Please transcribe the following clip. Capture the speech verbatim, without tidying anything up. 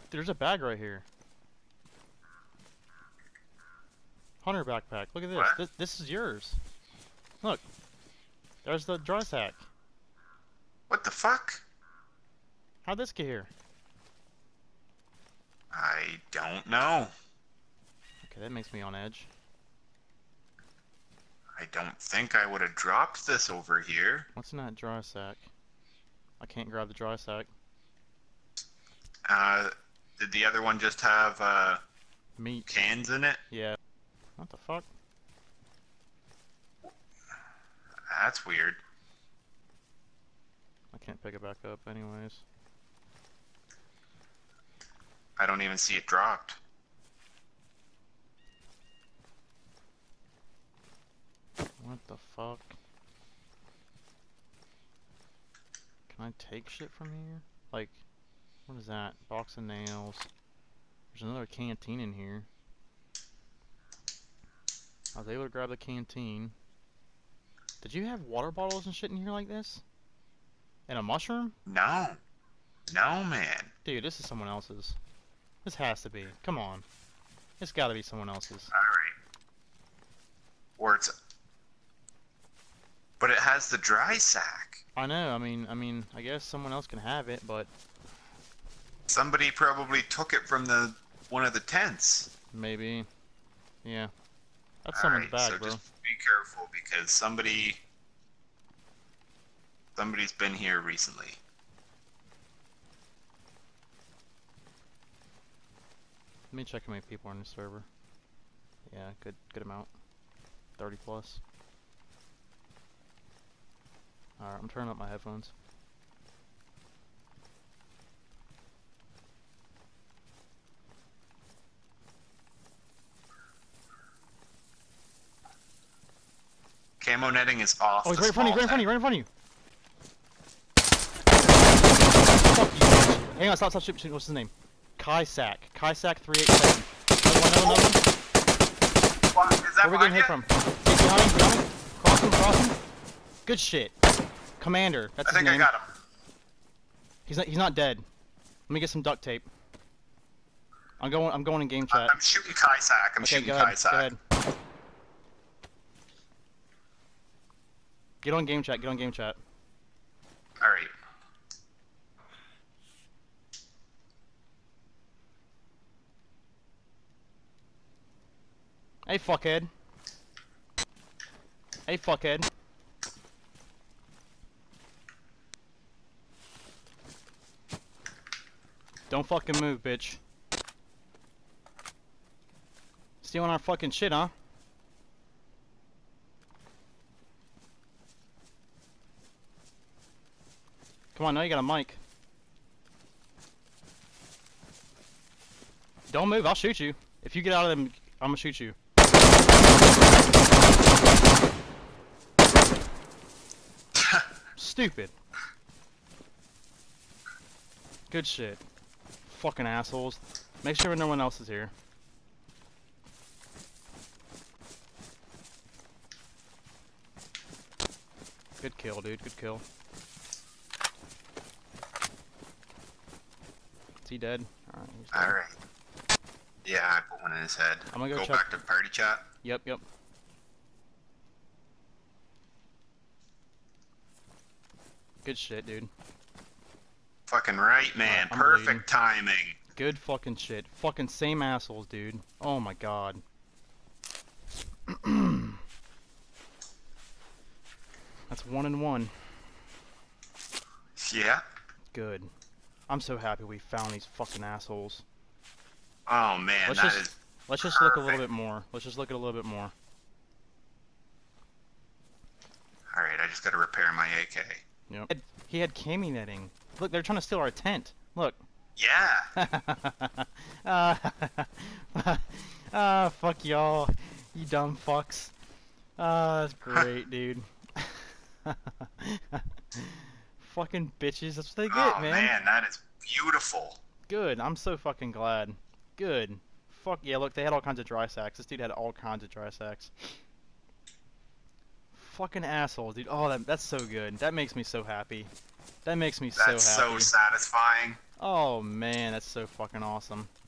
There's a bag right here. Hunter backpack. Look at this. What? This, this is yours. Look. There's the dry sack. What the fuck? How'd this get here? I don't know. Okay, that makes me on edge. I don't think I would have dropped this over here. What's in that dry sack? I can't grab the dry sack. Uh, did the other one just have, uh, Meat. cans in it? Yeah. What the fuck? That's weird. I can't pick it back up anyways. I don't even see it dropped. What the fuck? Can I take shit from here? Like, what is that? Box of nails. There's another canteen in here. I was able to grab the canteen. Did you have water bottles and shit in here like this? And a mushroom? No. No, man. Dude, this is someone else's. This has to be. Come on. It's gotta be someone else's. Alright. Or it's... But it has the dry sack. I know, I mean, I mean, I guess someone else can have it, but... Somebody probably took it from the one of the tents. Maybe. Yeah. That's someone's Alright, bag, so bro. just be careful because somebody... Somebody's been here recently. Let me check how many people are on the server. Yeah, good good amount. thirty plus. Alright, I'm turning up my headphones. Camo netting is off. Oh, he's the right in front of you, small right in front of you, tent. right in front of you! Fuck you, bitch. Hang on, stop, stop, stop, what's his name? Kai Sack. Kai Sack three eight seven. Another one, another one. What? Is that Where are we getting hit from? He's behind him, behind him. Cross him, cross him. Good shit. Commander, that's I his think name. I got him. He's not, he's not dead. Let me get some duct tape. I'm going, I'm going in game chat. I'm shooting Kaisak. I'm Okay, shooting go ahead, Kaisak. go ahead. Get on game chat, get on game chat. Alright. Hey, fuckhead. Hey, fuckhead. Don't fucking move, bitch. Stealing our fucking shit, huh? Come on, now you got a mic. Don't move, I'll shoot you. If you get out of them, I'm gonna shoot you. Stupid. Good shit. Fucking assholes. Make sure no one else is here. Good kill, dude. Good kill. Is he dead? Alright, he's dead. Alright. Yeah, I put one in his head. I'm gonna go Go check- back to party chat. Yep, yep. Good shit, dude. Fucking right, man. I'm Perfect bleeding. timing. Good fucking shit. Fucking same assholes, dude. Oh my god. That's one and one. Yeah. Good. I'm so happy we found these fucking assholes. Oh man, Let's that just- is Let's just look a little perfect. bit more. Let's just look at a little bit more. Alright, I just gotta repair my A K. Yep. He had cami netting. Look, they're trying to steal our tent. Look. Yeah. Ah, ah, fuck y'all, you dumb fucks. Ah, that's great, dude. Fucking bitches, that's what they get, Oh man. man, that is beautiful. Good, I'm so fucking glad. Good. Fuck yeah, look, they had all kinds of dry sacks. This dude had all kinds of dry sacks. Fucking assholes, dude. Oh, that, that's so good. That makes me so happy. That makes me That's so happy. so satisfying. Oh man, that's so fucking awesome.